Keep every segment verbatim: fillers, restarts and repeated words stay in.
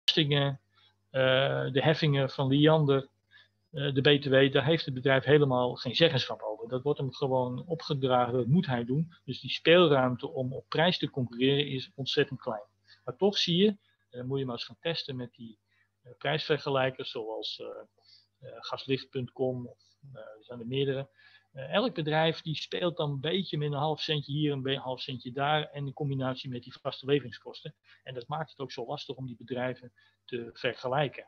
belastingen, uh, de heffingen van Liander, uh, de B T W, daar heeft het bedrijf helemaal geen zeggenschap over. Dat wordt hem gewoon opgedragen, dat moet hij doen. Dus die speelruimte om op prijs te concurreren is ontzettend klein. Maar toch zie je, uh, moet je maar eens gaan testen met die uh, prijsvergelijkers, zoals uh, uh, gaslicht punt com, of uh, er zijn er meerdere. Uh, elk bedrijf die speelt dan een beetje met een half centje hier en een half centje daar en in combinatie met die vaste leveringskosten. En dat maakt het ook zo lastig om die bedrijven te vergelijken.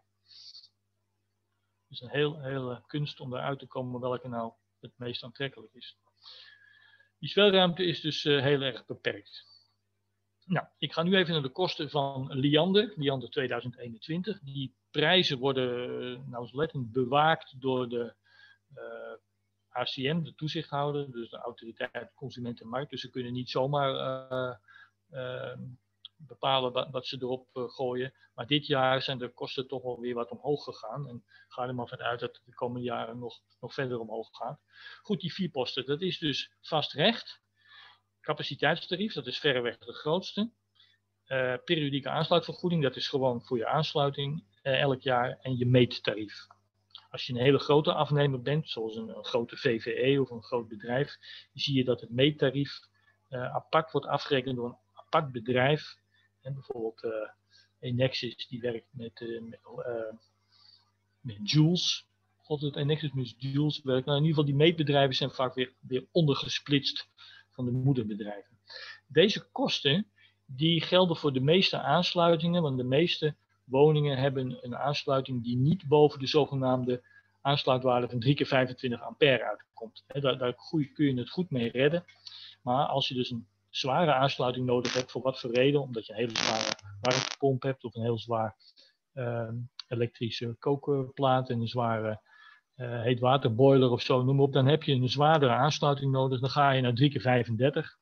Het is een heel, hele kunst om eruit te komen welke nou het meest aantrekkelijk is. Die speelruimte is dus uh, heel erg beperkt. Nou, ik ga nu even naar de kosten van Liander, Liander tweeduizend eenentwintig. Die prijzen worden nauwlettend bewaakt door de uh, A C M, de toezichthouder, dus de Autoriteit Consument en Markt. Dus ze kunnen niet zomaar uh, uh, bepalen wat, wat ze erop uh, gooien. Maar dit jaar zijn de kosten toch wel weer wat omhoog gegaan. En ga er maar vanuit dat het de komende jaren nog, nog verder omhoog gaat. Goed, die vier posten, dat is dus vast recht. Capaciteitstarief, dat is verreweg de grootste. Uh, periodieke aansluitvergoeding, dat is gewoon voor je aansluiting uh, elk jaar. En je meettarief. Als je een hele grote afnemer bent, zoals een, een grote V V E of een groot bedrijf, zie je dat het meettarief uh, apart wordt afgerekend door een apart bedrijf. En bijvoorbeeld uh, Enexis, die werkt met, uh, met, uh, met joules. Of het Enexis met joules werkt. Nou, in ieder geval, die meetbedrijven zijn vaak weer, weer ondergesplitst van de moederbedrijven. Deze kosten, die gelden voor de meeste aansluitingen, want de meeste woningen hebben een aansluiting die niet boven de zogenaamde aansluitwaarde van drie keer vijfentwintig ampère uitkomt. He, daar, daar kun je het goed mee redden. Maar als je dus een zware aansluiting nodig hebt, voor wat voor reden, omdat je een hele zware warmtepomp hebt of een heel zwaar uh, elektrische kookplaat en een zware uh, heetwaterboiler of zo, noem maar op, dan heb je een zwaardere aansluiting nodig. Dan ga je naar drie keer vijfendertig.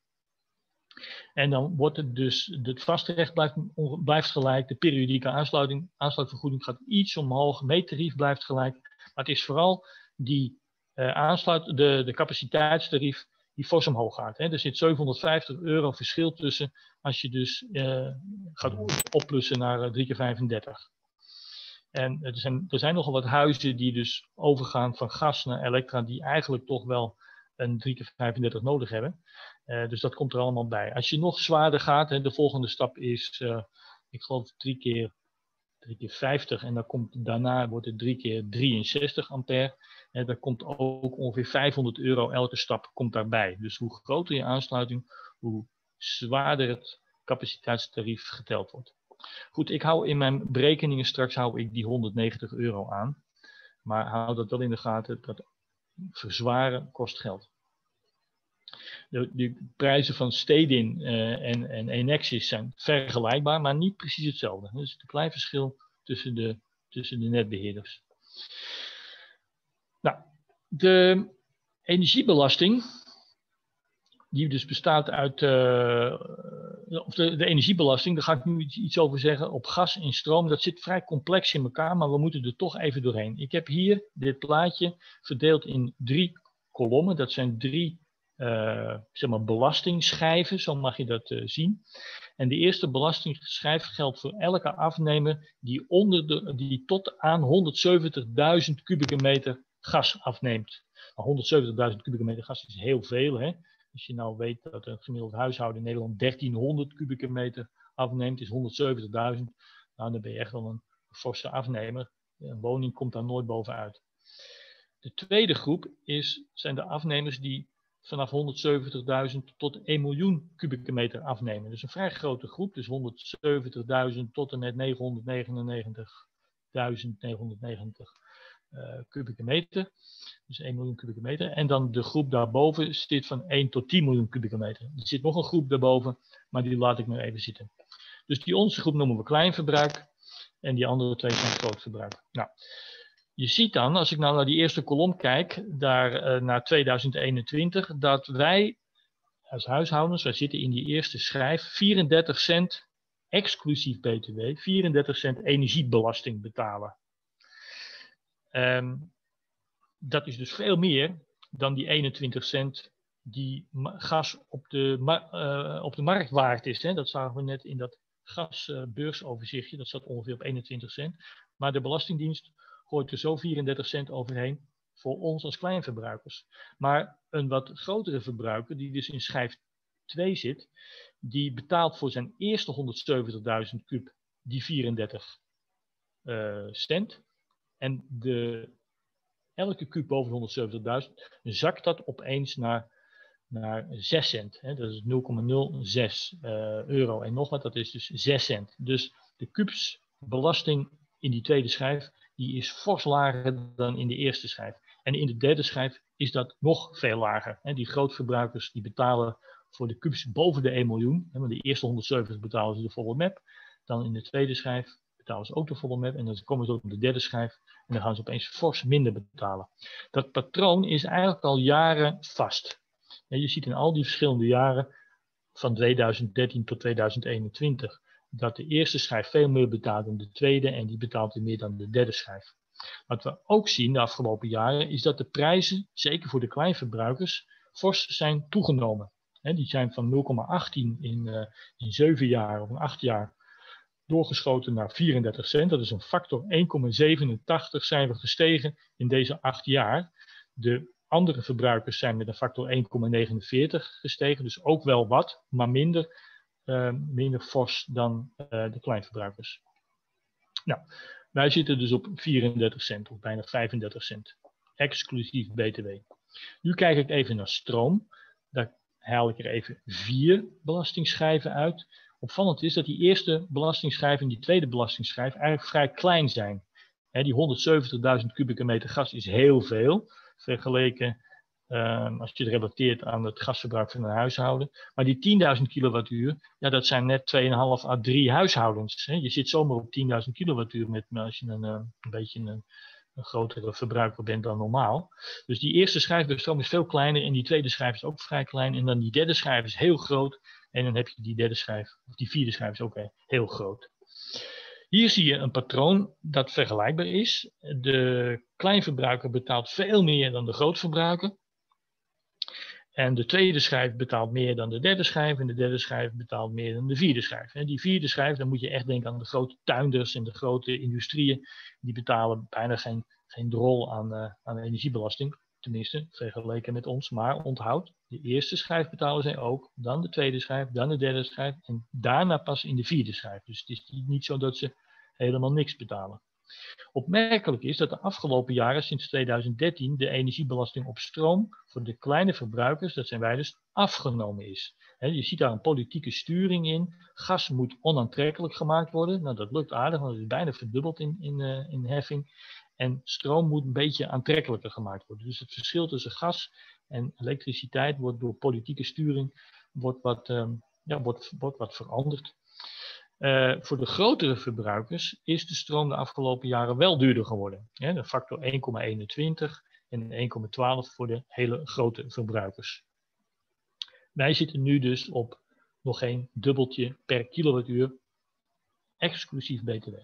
En dan wordt het dus, het vaste recht blijft, blijft gelijk, de periodieke aansluiting, aansluitvergoeding gaat iets omhoog, meettarief blijft gelijk. Maar het is vooral die uh, aansluit, de, de capaciteitstarief die fors omhoog gaat. Hè. Er zit zevenhonderdvijftig euro verschil tussen als je dus uh, gaat opplussen naar uh, drie keer vijfendertig. En er zijn, er zijn nogal wat huizen die dus overgaan van gas naar elektra, die eigenlijk toch wel een drie keer vijfendertig nodig hebben. Uh, dus dat komt er allemaal bij. Als je nog zwaarder gaat, hè, de volgende stap is, uh, ik geloof drie keer vijftig en dan komt, daarna wordt het drie keer drieënzestig ampère. En daar komt ook ongeveer vijfhonderd euro elke stap komt daarbij. Dus hoe groter je aansluiting, hoe zwaarder het capaciteitstarief geteld wordt. Goed, ik hou in mijn berekeningen straks hou ik die honderdnegentig euro aan. Maar hou dat wel in de gaten, dat verzwaren kost geld. De, de prijzen van Stedin uh, en, en Enexis zijn vergelijkbaar, maar niet precies hetzelfde. Dus een klein verschil tussen de, tussen de netbeheerders. Nou, de energiebelasting, die dus bestaat uit, uh, of de, de energiebelasting, daar ga ik nu iets, iets over zeggen, op gas en stroom, dat zit vrij complex in elkaar, maar we moeten er toch even doorheen. Ik heb hier dit plaatje verdeeld in drie kolommen, dat zijn drie Uh, zeg maar belastingschijven, zo mag je dat uh, zien. En de eerste belastingschijf geldt voor elke afnemer die, onder de, die tot aan honderdzeventigduizend kubieke meter gas afneemt. Nou, honderdzeventigduizend kubieke meter gas is heel veel. Hè? Als je nou weet dat een gemiddeld huishouden in Nederland dertienhonderd kubieke meter afneemt, is honderdzeventigduizend. Nou, dan ben je echt wel een forse afnemer. Een woning komt daar nooit bovenuit. De tweede groep is, zijn de afnemers die vanaf honderdzeventigduizend tot één miljoen kubieke meter afnemen. Dus een vrij grote groep, dus honderdzeventigduizend tot en met negenhonderdnegenennegentigduizend negenhonderdnegentig uh, kubieke meter. Dus één miljoen kubieke meter. En dan de groep daarboven zit van één tot tien miljoen kubieke meter. Er zit nog een groep daarboven, maar die laat ik maar even zitten. Dus die onze groep noemen we kleinverbruik en die andere twee zijn grootverbruik. Nou, je ziet dan, als ik nou naar die eerste kolom kijk, daar uh, naar tweeduizend eenentwintig, dat wij als huishoudens, wij zitten in die eerste schijf, vierendertig cent exclusief B T W, vierendertig cent energiebelasting betalen. Um, dat is dus veel meer dan die eenentwintig cent die gas op de, uh, op de markt waard is. Hè? Dat zagen we net in dat gasbeursoverzichtje, dat staat ongeveer op eenentwintig cent. Maar de Belastingdienst gooit er zo vierendertig cent overheen voor ons als kleinverbruikers. Maar een wat grotere verbruiker, die dus in schijf twee zit, die betaalt voor zijn eerste honderdzeventigduizend kub die vierendertig uh, cent. En de, elke kub boven honderdzeventigduizend zakt dat opeens naar, naar zes cent. Hè? Dat is nul komma nul zes uh, euro en nog wat, dat is dus zes cent. Dus de kubsbelasting in die tweede schijf, die is fors lager dan in de eerste schijf. En in de derde schijf is dat nog veel lager. Hè? Die grootverbruikers die betalen voor de kubus boven de één miljoen. Hè? Want de eerste honderdzeventig betalen ze de volle map. Dan in de tweede schijf betalen ze ook de volle map. En dan komen ze op de derde schijf. En dan gaan ze opeens fors minder betalen. Dat patroon is eigenlijk al jaren vast. En je ziet in al die verschillende jaren van tweeduizend dertien tot tweeduizend eenentwintig dat de eerste schijf veel meer betaalt dan de tweede en die betaalt meer dan de derde schijf. Wat we ook zien de afgelopen jaren is dat de prijzen, zeker voor de kleinverbruikers, fors zijn toegenomen. He, die zijn van nul komma achttien in, uh, in zeven jaar of in acht jaar doorgeschoten naar vierendertig cent. Dat is een factor één komma zevenentachtig zijn we gestegen in deze acht jaar. De andere verbruikers zijn met een factor één komma negenenveertig gestegen, dus ook wel wat, maar minder, uh, minder fors dan uh, de kleinverbruikers. Nou, wij zitten dus op vierendertig cent of bijna vijfendertig cent, exclusief B T W. Nu kijk ik even naar stroom. Daar haal ik er even vier belastingschijven uit. Opvallend is dat die eerste belastingschijf en die tweede belastingschijf eigenlijk vrij klein zijn. He, die honderdzeventigduizend kubieke meter gas is heel veel, vergeleken uh, als je het relateert aan het gasverbruik van een huishouden. Maar die tienduizend kilowattuur, ja, dat zijn net twee komma vijf à drie huishoudens. He. Je zit zomaar op tienduizend kilowattuur met, als je een, uh, een beetje een, een grotere verbruiker bent dan normaal. Dus die eerste schijf bij stroom is veel kleiner en die tweede schijf is ook vrij klein. En dan die derde schijf is heel groot en dan heb je die derde schijf, of die vierde schijf is ook heel groot. Hier zie je een patroon dat vergelijkbaar is. De kleinverbruiker betaalt veel meer dan de grootverbruiker. En de tweede schijf betaalt meer dan de derde schijf. En de derde schijf betaalt meer dan de vierde schijf. En die vierde schijf, dan moet je echt denken aan de grote tuinders en de grote industrieën. Die betalen bijna geen, geen drol aan, uh, aan energiebelasting. Tenminste, vergeleken met ons. Maar onthoud, de eerste schijf betalen zij ook. Dan de tweede schijf, dan de derde schijf. En daarna pas in de vierde schijf. Dus het is niet zo dat ze helemaal niks betalen. Opmerkelijk is dat de afgelopen jaren, sinds tweeduizend dertien, de energiebelasting op stroom voor de kleine verbruikers, dat zijn wij dus, afgenomen is. He, je ziet daar een politieke sturing in. Gas moet onaantrekkelijk gemaakt worden. Nou, dat lukt aardig, want het is bijna verdubbeld in, in, uh, in heffing. En stroom moet een beetje aantrekkelijker gemaakt worden. Dus het verschil tussen gas en elektriciteit wordt door politieke sturing wordt wat, um, ja, wordt, wordt wat veranderd. Uh, voor de grotere verbruikers is de stroom de afgelopen jaren wel duurder geworden. Ja, de factor één komma eenentwintig en één komma twaalf voor de hele grote verbruikers. Wij zitten nu dus op nog geen dubbeltje per kilowattuur, exclusief B T W.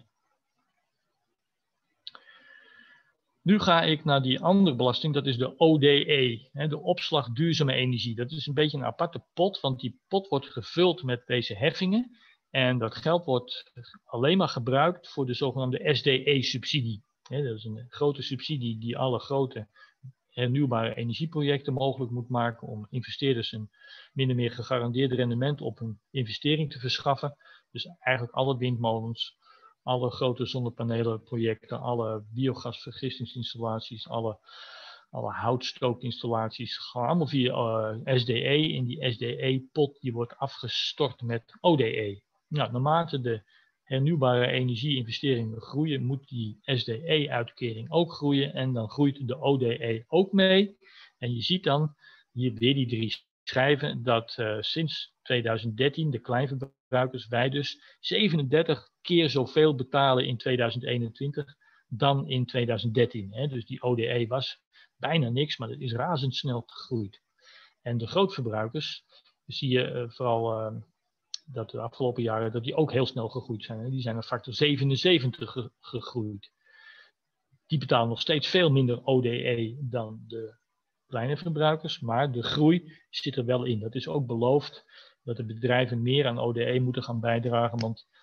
Nu ga ik naar die andere belasting, dat is de O D E, de opslag duurzame energie. Dat is een beetje een aparte pot, want die pot wordt gevuld met deze heffingen. En dat geld wordt alleen maar gebruikt voor de zogenaamde S D E-subsidie. Dat is een grote subsidie die alle grote hernieuwbare energieprojecten mogelijk moet maken om investeerders een min of meer gegarandeerd rendement op hun investering te verschaffen. Dus eigenlijk alle windmolens, alle grote zonnepanelenprojecten, alle biogasvergistingsinstallaties, alle, alle houtstookinstallaties, gewoon allemaal via uh, S D E. In die S D E-pot die wordt afgestort met O D E. Nou, naarmate de hernieuwbare energie-investeringen groeien, moet die S D E-uitkering ook groeien en dan groeit de O D E ook mee. En je ziet dan hier weer die drie schijven dat uh, sinds tweeduizend dertien de kleinverbruikers wij dus zevenendertig keer zoveel betalen in tweeduizend eenentwintig dan in tweeduizend dertien. Hè. Dus die O D E was bijna niks, maar het is razendsnel gegroeid. En de grootverbruikers zie je uh, vooral uh, dat de afgelopen jaren dat die ook heel snel gegroeid zijn. Hè. Die zijn een factor zevenenzeventig ge gegroeid. Die betalen nog steeds veel minder O D E dan de kleine verbruikers, maar de groei zit er wel in. Dat is ook beloofd dat de bedrijven meer aan O D E moeten gaan bijdragen, want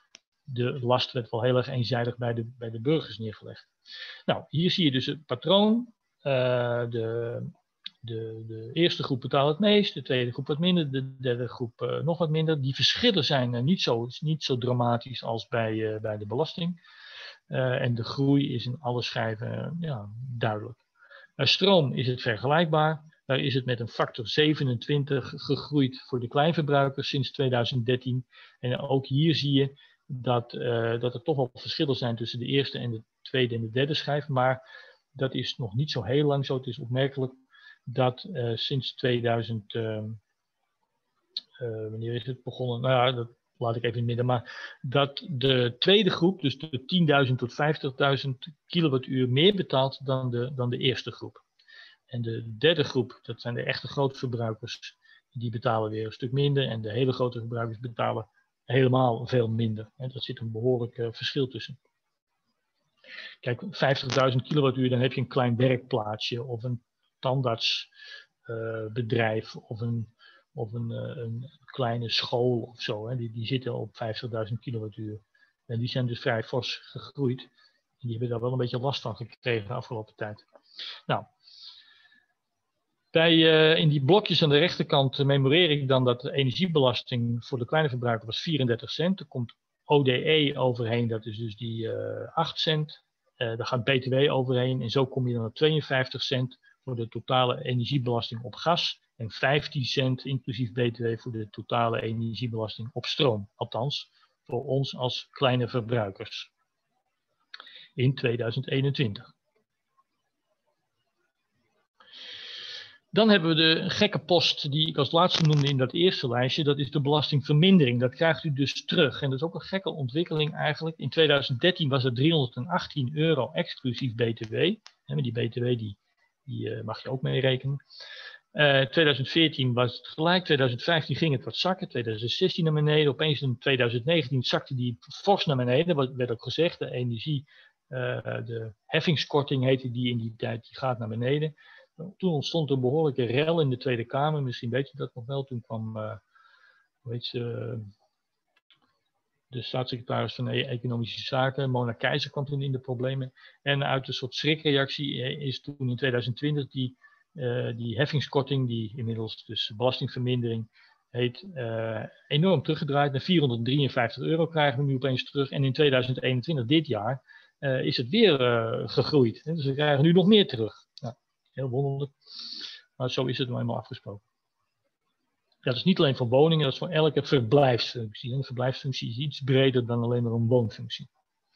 de last werd wel heel erg eenzijdig bij de, bij de burgers neergelegd. Nou, hier zie je dus het patroon. Uh, de, de, de eerste groep betaalt het meest, de tweede groep wat minder, de derde groep uh, nog wat minder. Die verschillen zijn uh, niet, zo, niet zo dramatisch als bij, uh, bij de belasting. Uh, en de groei is in alle schijven uh, ja, duidelijk. Bij stroom is het vergelijkbaar. Daar is het met een factor zevenentwintig gegroeid voor de kleinverbruikers sinds tweeduizend dertien. En ook hier zie je dat, uh, dat er toch wel verschillen zijn tussen de eerste en de tweede en de derde schijf. Maar dat is nog niet zo heel lang zo. Het is opmerkelijk dat uh, sinds tweeduizend, uh, uh, wanneer is het begonnen? Nou ja, dat laat ik even in het midden. Maar dat de tweede groep, dus de tienduizend tot vijftigduizend kilowattuur meer betaalt dan de, dan de eerste groep. En de derde groep, dat zijn de echte grootverbruikers, die betalen weer een stuk minder. En de hele grote gebruikers betalen helemaal veel minder. En daar zit een behoorlijk uh, verschil tussen. Kijk, vijftigduizend kilowattuur, dan heb je een klein werkplaatsje of een tandartsbedrijf uh, of, een, of een, uh, een kleine school of zo. Hè. Die, die zitten op vijftigduizend kilowattuur. En die zijn dus vrij fors gegroeid. En die hebben daar wel een beetje last van gekregen de afgelopen tijd. Nou, bij, uh, in die blokjes aan de rechterkant uh, memoreer ik dan dat de energiebelasting voor de kleine verbruiker was vierendertig cent. Er komt O D E overheen, dat is dus die uh, acht cent. Uh, daar gaat B T W overheen en zo kom je dan op tweeënvijftig cent voor de totale energiebelasting op gas. En vijftien cent inclusief B T W voor de totale energiebelasting op stroom. Althans, voor ons als kleine verbruikers. In tweeduizend eenentwintig. Dan hebben we de gekke post die ik als laatste noemde in dat eerste lijstje. Dat is de belastingvermindering. Dat krijgt u dus terug. En dat is ook een gekke ontwikkeling eigenlijk. In tweeduizend dertien was het driehonderdachttien euro exclusief B T W. En die B T W die, die uh, mag je ook meerekenen. Uh, tweeduizend veertien was het gelijk. tweeduizend vijftien ging het wat zakken. tweeduizend zestien naar beneden. Opeens in tweeduizend negentien zakte die fors naar beneden. Wat werd ook gezegd. De energie, uh, de heffingskorting heette die in die tijd. Die gaat naar beneden. Toen ontstond een behoorlijke rel in de Tweede Kamer. Misschien weet je dat nog wel. Toen kwam uh, hoe heet ze, uh, de staatssecretaris van e Economische Zaken, Mona Keizer, kwam toen in de problemen. En uit een soort schrikreactie is toen in tweeduizend twintig die, uh, die heffingskorting, die inmiddels dus belastingvermindering heet, uh, enorm teruggedraaid. Naar vierhonderddrieënvijftig euro krijgen we nu opeens terug. En in tweeduizend eenentwintig, dit jaar, uh, is het weer uh, gegroeid. Dus we krijgen nu nog meer terug. Nou, heel wonderlijk. Maar zo is het nou eenmaal afgesproken. Dat is niet alleen voor woningen, dat is voor elke verblijfsfunctie. En de verblijfsfunctie is iets breder dan alleen maar een woonfunctie.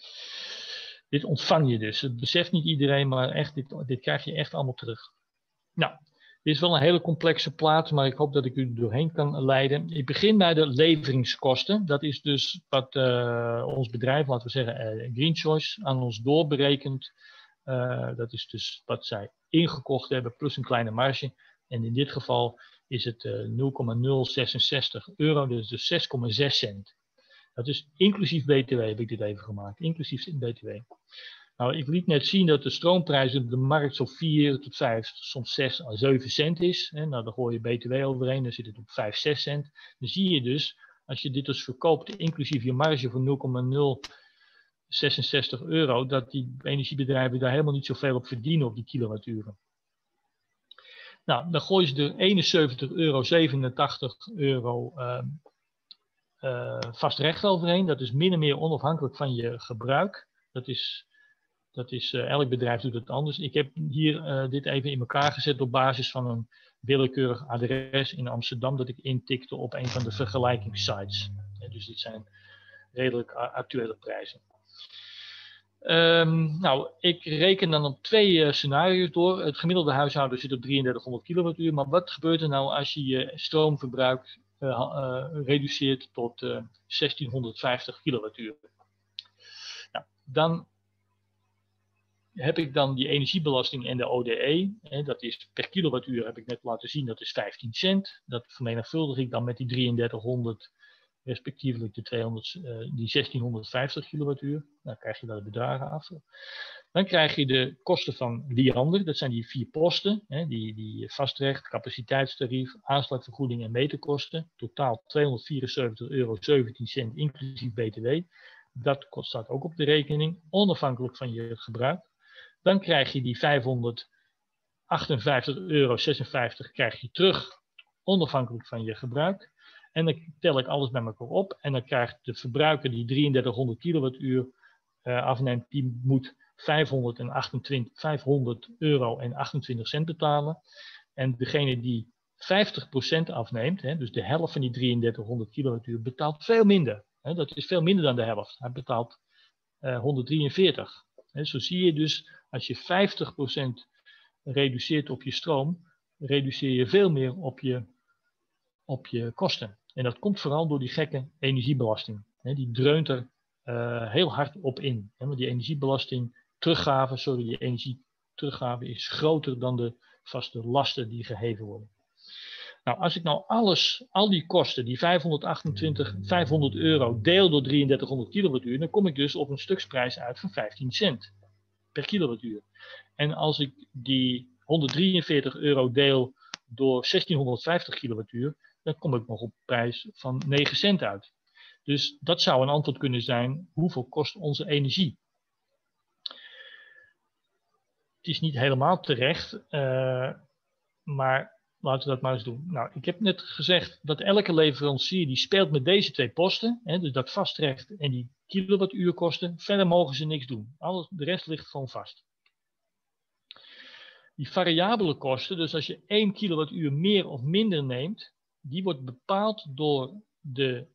Dit ontvang je dus. Dat beseft niet iedereen, maar echt, dit, dit krijg je echt allemaal terug. Nou, dit is wel een hele complexe plaat, maar ik hoop dat ik u er doorheen kan leiden. Ik begin bij de leveringskosten. Dat is dus wat uh, ons bedrijf, laten we zeggen uh, Green Choice, aan ons doorberekent. Uh, dat is dus wat zij ingekocht hebben, plus een kleine marge. En in dit geval is het uh, nul komma nul zesenzestig euro, dus, dus zes komma zes cent. Dat is inclusief B T W, heb ik dit even gemaakt, inclusief B T W. Nou, ik liet net zien dat de stroomprijs op de markt zo vier tot vijf, soms zes à zeven cent is. Hè. Nou, dan gooi je B T W overheen, dan zit het op vijf, zes cent. Dan zie je dus, als je dit dus verkoopt, inclusief je marge van nul komma nul zesenzestig euro, dat die energiebedrijven daar helemaal niet zoveel op verdienen op die kilowatturen. Nou, dan gooien ze er eenenzeventig euro, zevenentachtig euro uh, uh, vast recht overheen. Dat is min of meer onafhankelijk van je gebruik. Dat is, dat is uh, elk bedrijf doet het anders. Ik heb hier uh, dit even in elkaar gezet op basis van een willekeurig adres in Amsterdam dat ik intikte op een van de vergelijkingssites. En dus dit zijn redelijk actuele prijzen. Um, nou, ik reken dan op twee uh, scenario's door. Het gemiddelde huishouden zit op drieëndertighonderd kilowattuur. Maar wat gebeurt er nou als je je stroomverbruik uh, uh, reduceert tot uh, zestienhonderdvijftig kilowattuur? Nou, dan heb ik dan die energiebelasting en de O D E. Hè, dat is per kilowattuur, heb ik net laten zien, dat is vijftien cent. Dat vermenigvuldig ik dan met die drieëndertighonderd. Respectievelijk de tweehonderd, uh, die zestienhonderdvijftig kilowattuur. Dan krijg je daar de bedragen af. Dan krijg je de kosten van Liander. Dat zijn die vier posten. Hè, die, die vastrecht, capaciteitstarief, aanslagvergoeding en meterkosten. Totaal tweehonderdvierenzeventig euro zeventien cent inclusief B T W. Dat kost, staat ook op de rekening, onafhankelijk van je gebruik. Dan krijg je die vijfhonderdachtenvijftig euro zesenvijftig krijg je terug, onafhankelijk van je gebruik. En dan tel ik alles bij elkaar op. En dan krijgt de verbruiker die drieëndertighonderd kilowattuur uh, afneemt, die moet vijfhonderd euro en achtentwintig cent betalen. En degene die vijftig procent afneemt, hè, dus de helft van die drieëndertighonderd kilowattuur, betaalt veel minder. Hè, dat is veel minder dan de helft. Hij betaalt uh, honderddrieënveertig. Hè, zo zie je dus, als je vijftig procent reduceert op je stroom, reduceer je veel meer op je, op je kosten. En dat komt vooral door die gekke energiebelasting. Hè, die dreunt er uh, heel hard op in. Hè, want die energiebelasting, teruggave, sorry, die energieteruggave is groter dan de vaste lasten die geheven worden. Nou, als ik nou alles, al die kosten, die vijfhonderdachtentwintig, vijfhonderd euro, deel door drieëndertighonderd kilowattuur, dan kom ik dus op een stuksprijs uit van vijftien cent per kilowattuur. En als ik die honderddrieënveertig euro deel door zestienhonderdvijftig kilowattuur, dan kom ik nog op een prijs van negen cent uit. Dus dat zou een antwoord kunnen zijn, hoeveel kost onze energie? Het is niet helemaal terecht, uh, maar laten we dat maar eens doen. Nou, ik heb net gezegd dat elke leverancier die speelt met deze twee posten, hè, dus dat vastrecht en die kilowattuurkosten. Verder mogen ze niks doen. Alles, de rest ligt gewoon vast. Die variabele kosten, dus als je één kilowattuur meer of minder neemt, die wordt bepaald door de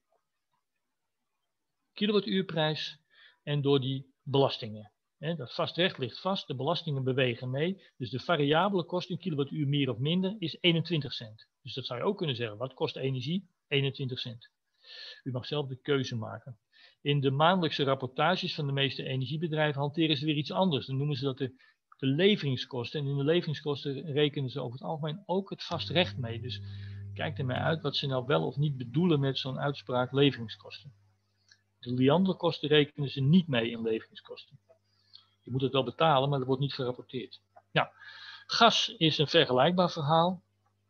kilowattuurprijs en door die belastingen. Dat vastrecht ligt vast, de belastingen bewegen mee. Dus de variabele kost een kilowattuur meer of minder is eenentwintig cent. Dus dat zou je ook kunnen zeggen. Wat kost energie? eenentwintig cent. U mag zelf de keuze maken. In de maandelijkse rapportages van de meeste energiebedrijven hanteren ze weer iets anders. Dan noemen ze dat de, de leveringskosten. En in de leveringskosten rekenen ze over het algemeen ook het vastrecht mee. Dus kijk er maar uit wat ze nou wel of niet bedoelen met zo'n uitspraak leveringskosten. De Liander-kosten rekenen ze niet mee in leveringskosten. Je moet het wel betalen, maar dat wordt niet gerapporteerd. Nou, gas is een vergelijkbaar verhaal.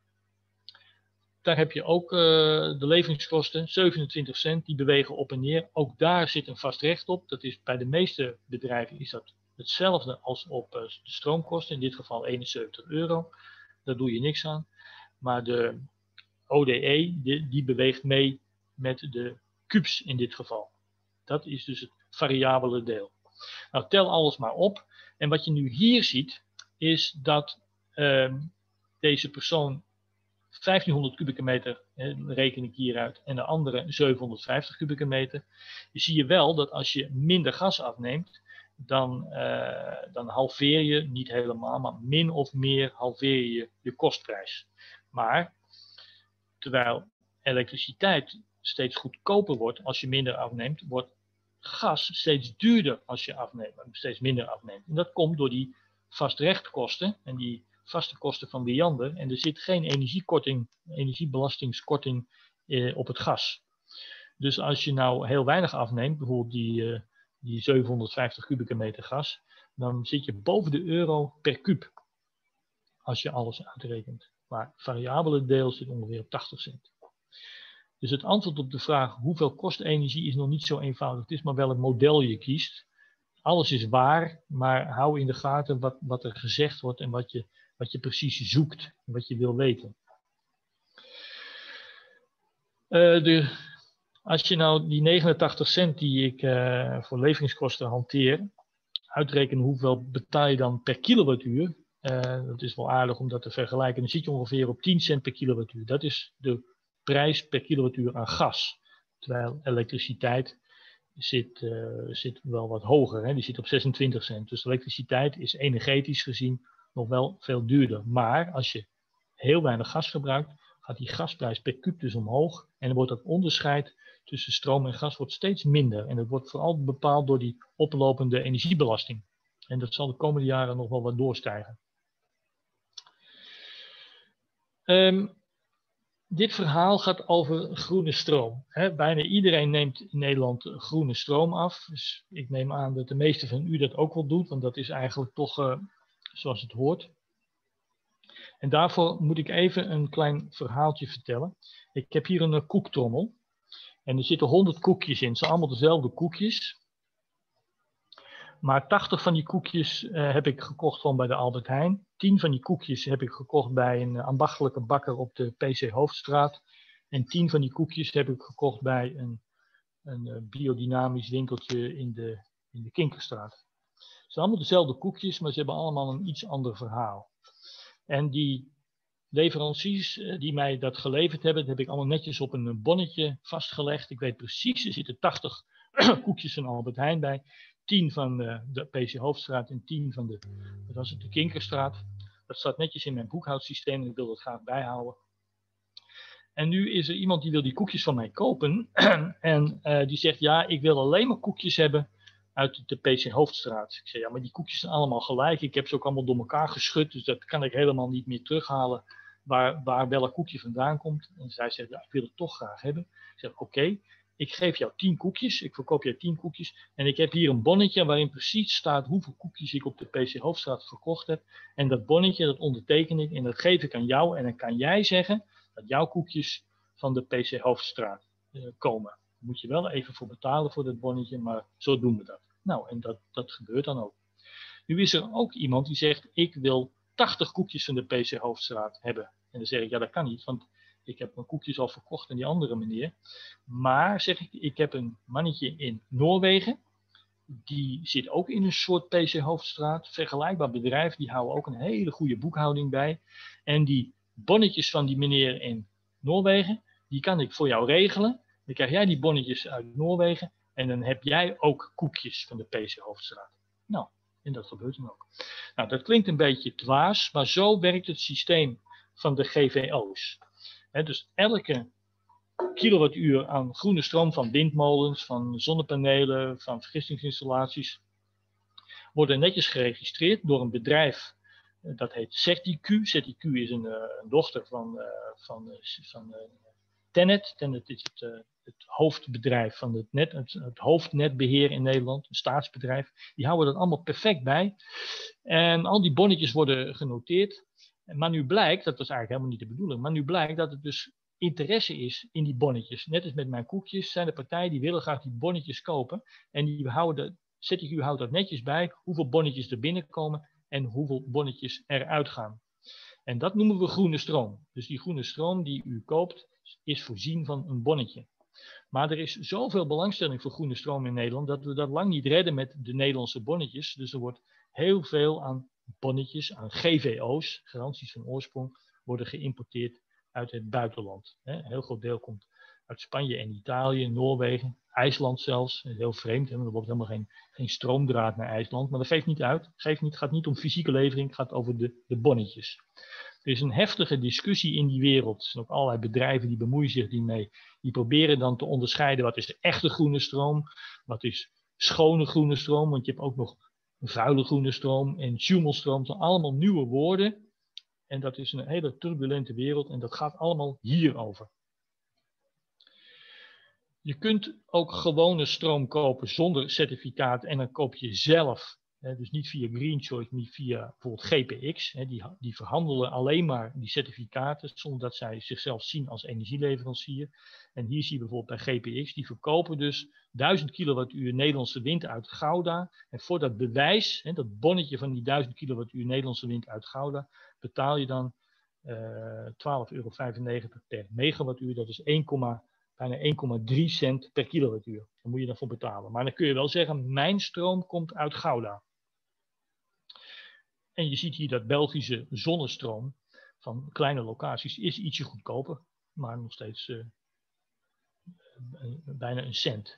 Daar heb je ook uh, de leveringskosten, zevenentwintig cent, die bewegen op en neer. Ook daar zit een vast recht op. Dat is, bij de meeste bedrijven is dat hetzelfde als op uh, de stroomkosten, in dit geval eenenzeventig euro. Daar doe je niks aan. Maar de O D E, die, die beweegt mee met de kubus in dit geval. Dat is dus het variabele deel. Nou, tel alles maar op. En wat je nu hier ziet, is dat uh, deze persoon vijftienhonderd kubieke meter, hè, reken ik hieruit, en de andere zevenhonderdvijftig kubieke meter. Je zie je wel dat als je minder gas afneemt, dan, uh, dan halveer je, niet helemaal, maar min of meer halveer je je kostprijs. Maar terwijl elektriciteit steeds goedkoper wordt als je minder afneemt, wordt gas steeds duurder als je afneemt, steeds minder afneemt. En dat komt door die vastrechtkosten en die vaste kosten van Liander. En er zit geen energiekorting, energiebelastingskorting eh, op het gas. Dus als je nou heel weinig afneemt, bijvoorbeeld die, uh, die zevenhonderdvijftig kubieke meter gas, dan zit je boven de euro per kuub. Als je alles uitrekent. Maar het variabele deel zit ongeveer op tachtig cent. Dus het antwoord op de vraag hoeveel kost energie is nog niet zo eenvoudig. Het is maar welk model je kiest. Alles is waar, maar hou in de gaten wat, wat er gezegd wordt en wat je, wat je precies zoekt. En wat je wil weten. Uh, de, als je nou die negenentachtig cent die ik uh, voor leveringskosten hanteer, uitrekenen hoeveel betaal je dan per kilowattuur. Uh, dat is wel aardig om dat te vergelijken. Dan zit je ongeveer op tien cent per kilowattuur. Dat is de prijs per kilowattuur aan gas. Terwijl elektriciteit zit, uh, zit wel wat hoger. Hè? Die zit op zesentwintig cent. Dus elektriciteit is energetisch gezien nog wel veel duurder. Maar als je heel weinig gas gebruikt, gaat die gasprijs per kuub dus omhoog. En dan wordt dat onderscheid tussen stroom en gas wordt steeds minder. En dat wordt vooral bepaald door die oplopende energiebelasting. En dat zal de komende jaren nog wel wat doorstijgen. Um, dit verhaal gaat over groene stroom. He, bijna iedereen neemt in Nederland groene stroom af. Dus ik neem aan dat de meeste van u dat ook wel doet. Want dat is eigenlijk toch uh, zoals het hoort. En daarvoor moet ik even een klein verhaaltje vertellen. Ik heb hier een uh, koektrommel. En er zitten honderd koekjes in. Het zijn allemaal dezelfde koekjes. Maar tachtig van die koekjes uh, heb ik gekocht gewoon bij de Albert Heijn. tien van die koekjes heb ik gekocht bij een ambachtelijke bakker op de P C Hoofdstraat. En tien van die koekjes heb ik gekocht bij een, een uh, biodynamisch winkeltje in de, in de Kinkerstraat. Het zijn allemaal dezelfde koekjes, maar ze hebben allemaal een iets ander verhaal. En die leveranciers uh, die mij dat geleverd hebben, dat heb ik allemaal netjes op een bonnetje vastgelegd. Ik weet precies, er zitten tachtig koekjes van Albert Heijn bij. tien van uh, de P C Hoofdstraat en tien van de, wat was het, de Kinkerstraat. Dat staat netjes in mijn boekhoudsysteem en ik wil dat graag bijhouden. En nu is er iemand die wil die koekjes van mij kopen. En uh, die zegt, ja, ik wil alleen maar koekjes hebben uit de P C Hoofdstraat. Ik zeg, ja, maar die koekjes zijn allemaal gelijk. Ik heb ze ook allemaal door elkaar geschud, dus dat kan ik helemaal niet meer terughalen waar, waar welk koekje vandaan komt. En zij zegt, ja, ik wil het toch graag hebben. Ik zeg, oké, okay, ik geef jou tien koekjes, ik verkoop jou tien koekjes. En ik heb hier een bonnetje waarin precies staat hoeveel koekjes ik op de P C Hoofdstraat verkocht heb. En dat bonnetje, dat onderteken ik en dat geef ik aan jou. En dan kan jij zeggen dat jouw koekjes van de P C Hoofdstraat uh, komen. Daar moet je wel even voor betalen voor dat bonnetje, maar zo doen we dat. Nou, en dat, dat gebeurt dan ook. Nu is er ook iemand die zegt, ik wil tachtig koekjes van de P C Hoofdstraat hebben. En dan zeg ik, ja, dat kan niet, want ik heb mijn koekjes al verkocht aan die andere meneer. Maar, zeg ik, ik heb een mannetje in Noorwegen. Die zit ook in een soort P C Hoofdstraat. Vergelijkbaar bedrijf, die houden ook een hele goede boekhouding bij. En die bonnetjes van die meneer in Noorwegen, die kan ik voor jou regelen. Dan krijg jij die bonnetjes uit Noorwegen. En dan heb jij ook koekjes van de P C Hoofdstraat. Nou, en dat gebeurt dan ook. Nou, dat klinkt een beetje dwaas, maar zo werkt het systeem van de G V O's. He, dus elke kilowattuur aan groene stroom van windmolens, van zonnepanelen, van vergistingsinstallaties, worden netjes geregistreerd door een bedrijf, dat heet Certicu. Certicu is een, een dochter van, uh, van, uh, van uh, Tennet. Tennet is het, uh, het hoofdbedrijf van het, net, het, het hoofdnetbeheer in Nederland, een staatsbedrijf. Die houden dat allemaal perfect bij. En al die bonnetjes worden genoteerd. Maar nu blijkt, dat was eigenlijk helemaal niet de bedoeling, maar nu blijkt dat het dus interesse is in die bonnetjes. Net als met mijn koekjes zijn er partijen die willen graag die bonnetjes kopen. En die houden, Certicu houdt dat netjes bij, hoeveel bonnetjes er binnenkomen en hoeveel bonnetjes eruit gaan. En dat noemen we groene stroom. Dus die groene stroom die u koopt, is voorzien van een bonnetje. Maar er is zoveel belangstelling voor groene stroom in Nederland, dat we dat lang niet redden met de Nederlandse bonnetjes. Dus er wordt heel veel aan bonnetjes, aan G V O's, garanties van oorsprong, worden geïmporteerd uit het buitenland. Een heel groot deel komt uit Spanje en Italië, Noorwegen, IJsland zelfs. Heel vreemd, hè? Er wordt helemaal geen, geen stroomdraad naar IJsland. Maar dat geeft niet uit. Geeft niet, het gaat niet om fysieke levering, het gaat over de, de bonnetjes. Er is een heftige discussie in die wereld. Er zijn ook allerlei bedrijven die bemoeien zich hiermee. Die proberen dan te onderscheiden wat is echte groene stroom, wat is schone groene stroom. Want je hebt ook nog vuile groene stroom en schumelstroom. Dat zijn allemaal nieuwe woorden. En dat is een hele turbulente wereld en dat gaat allemaal hierover. Je kunt ook gewone stroom kopen zonder certificaat en dan koop je zelf, hè, dus niet via GreenChoice, niet via bijvoorbeeld G P X. Hè, die, die verhandelen alleen maar die certificaten zonder dat zij zichzelf zien als energieleverancier. En hier zie je bijvoorbeeld bij G P X, die verkopen dus duizend kilowattuur Nederlandse wind uit Gouda. En voor dat bewijs, hè, dat bonnetje van die duizend kilowattuur Nederlandse wind uit Gouda, betaal je dan uh, twaalf euro vijfennegentig per megawattuur. Dat is één, bijna één komma drie cent per kilowattuur. Daar moet je dan voor betalen. Maar dan kun je wel zeggen, mijn stroom komt uit Gouda. En je ziet hier dat Belgische zonnestroom van kleine locaties is ietsje goedkoper. Maar nog steeds uh, bijna een cent.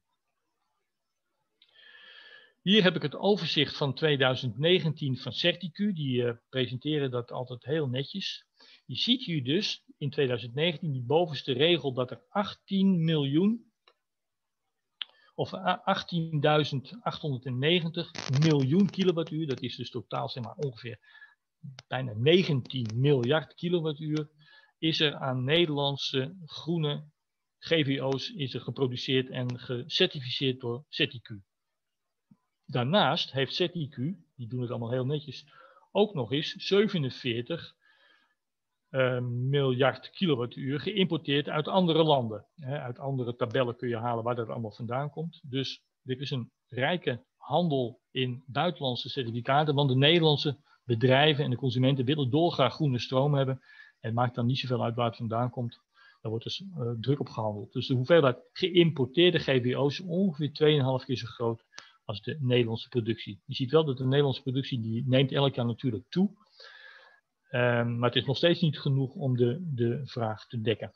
Hier heb ik het overzicht van tweeduizend negentien van Certicu. Die uh, presenteren dat altijd heel netjes. Je ziet hier dus in tweeduizend negentien die bovenste regel dat er achttien miljoen of achttienduizend achthonderdnegentig miljoen kilowattuur, dat is dus totaal zeg maar ongeveer bijna negentien miljard kilowattuur, is er aan Nederlandse groene G V O's is er geproduceerd en gecertificeerd door Certicu. Daarnaast heeft Certicu, die doen het allemaal heel netjes, ook nog eens zevenenveertig uh, miljard kilowattuur geïmporteerd uit andere landen. He, uit andere tabellen kun je halen waar dat allemaal vandaan komt. Dus dit is een rijke handel in buitenlandse certificaten, want de Nederlandse bedrijven en de consumenten willen dolgraag groene stroom hebben. En het maakt dan niet zoveel uit waar het vandaan komt. Daar wordt dus uh, druk op gehandeld. Dus de hoeveelheid geïmporteerde G V O's is ongeveer twee komma vijf keer zo groot als de Nederlandse productie. Je ziet wel dat de Nederlandse productie die neemt elk jaar natuurlijk toe. Um, maar het is nog steeds niet genoeg om de, de vraag te dekken.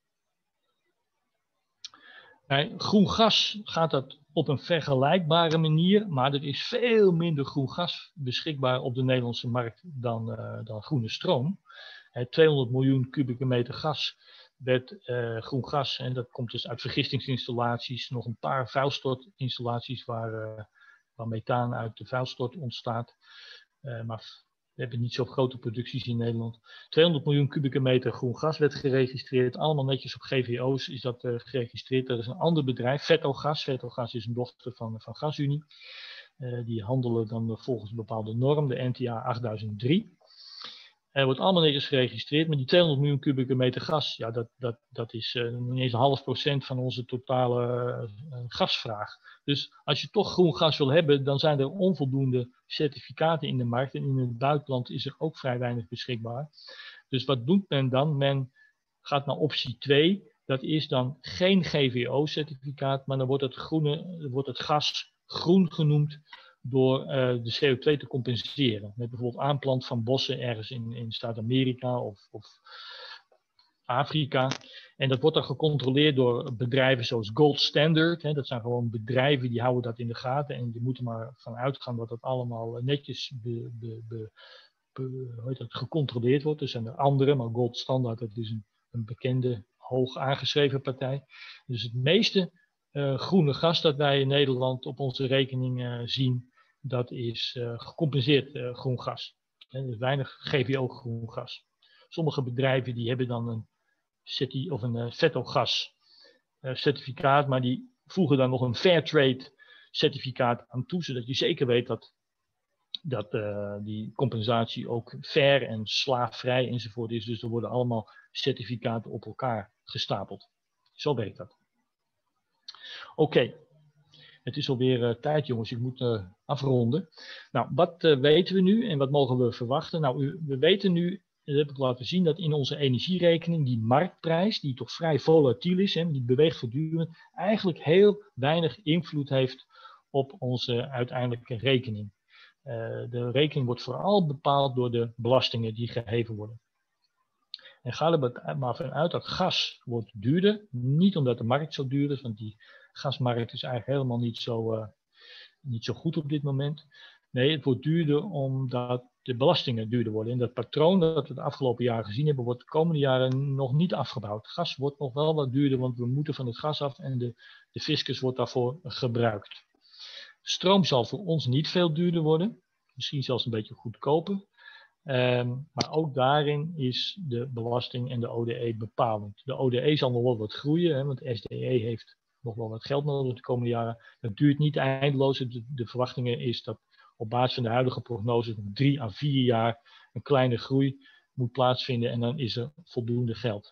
Bij groen gas gaat dat op een vergelijkbare manier, maar er is veel minder groen gas beschikbaar op de Nederlandse markt dan, uh, dan groene stroom. He, tweehonderd miljoen kubieke meter gas werd uh, groen gas, en dat komt dus uit vergistingsinstallaties, nog een paar vuilstortinstallaties waar, uh, waar methaan uit de vuilstort ontstaat. Uh, maar we hebben niet zo grote producties in Nederland. tweehonderd miljoen kubieke meter groen gas werd geregistreerd. Allemaal netjes op G V O's is dat uh, geregistreerd. Er is een ander bedrijf, Vettogas. Vettogas is een dochter van, van GasUnie. Uh, die handelen dan volgens een bepaalde norm, de N T A achttduizend drie. Er wordt allemaal netjes geregistreerd. Maar die tweehonderd miljoen kubieke meter gas, ja, dat, dat, dat is uh, niet eens een half procent van onze totale uh, gasvraag. Dus als je toch groen gas wil hebben, dan zijn er onvoldoende certificaten in de markt. En in het buitenland is er ook vrij weinig beschikbaar. Dus wat doet men dan? Men gaat naar optie twee. Dat is dan geen G V O-certificaat, maar dan wordt het, groene, wordt het gas groen genoemd door uh, de C O twee te compenseren. Met bijvoorbeeld aanplant van bossen ergens in, in Zuid-Amerika of, of Afrika. En dat wordt dan gecontroleerd door bedrijven zoals Gold Standard. Hè. Dat zijn gewoon bedrijven die houden dat in de gaten. En die moeten maar van uitgaan dat dat allemaal netjes be, be, be, be, hoe heet dat, gecontroleerd wordt. Er zijn er andere, maar Gold Standard, dat is een, een bekende, hoog aangeschreven partij. Dus het meeste uh, groene gas dat wij in Nederland op onze rekening uh, zien, dat is uh, gecompenseerd uh, groen gas. Hè, dus weinig G V O groen gas. Sommige bedrijven die hebben dan een City of een uh, Vettogas uh, certificaat, maar die voegen dan nog een Fairtrade certificaat aan toe, zodat je zeker weet dat, dat uh, die compensatie ook fair en slaafvrij enzovoort is. Dus er worden allemaal certificaten op elkaar gestapeld. Zo werkt dat. Oké, okay. Het is alweer uh, tijd, jongens, ik moet uh, afronden. Nou, wat uh, weten we nu en wat mogen we verwachten? Nou, u, we weten nu, dat heb ik laten zien, dat in onze energierekening die marktprijs, die toch vrij volatiel is, hè, die beweegt voortdurend, eigenlijk heel weinig invloed heeft op onze uiteindelijke rekening. Uh, de rekening wordt vooral bepaald door de belastingen die geheven worden. En ga er maar vanuit dat gas wordt duurder, niet omdat de markt zo duur is, want die gasmarkt is eigenlijk helemaal niet zo, uh, niet zo goed op dit moment. Nee, het wordt duurder omdat de belastingen duurder worden. En dat patroon dat we de afgelopen jaren gezien hebben, wordt de komende jaren nog niet afgebouwd. Gas wordt nog wel wat duurder, want we moeten van het gas af en de, de fiscus wordt daarvoor gebruikt. Stroom zal voor ons niet veel duurder worden, misschien zelfs een beetje goedkoper. Um, maar ook daarin is de belasting en de O D E bepalend. De O D E zal nog wel wat groeien, hè, want S D E heeft nog wel wat geld nodig de komende jaren. Dat duurt niet eindeloos. De, de verwachtingen is dat op basis van de huidige prognoses nog drie à vier jaar een kleine groei moet plaatsvinden en dan is er voldoende geld.